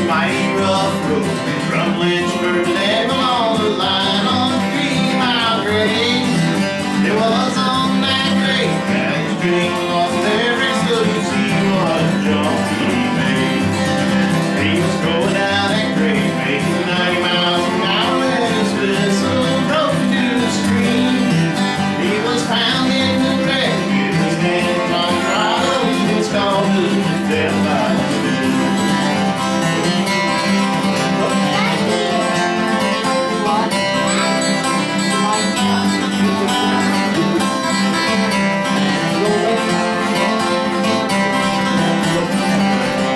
mighty rough road from Lynchburg level on the line on 3 Mile Grade. It was on that grade that his dream lost every so you see what a jump he made. He was going down that grade, making 90 miles an hour, and his whistle broke to the screen. He was found in the wreck, his name on throttle, he was called to death by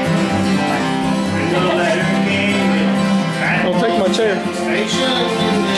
I'll take my chair. station.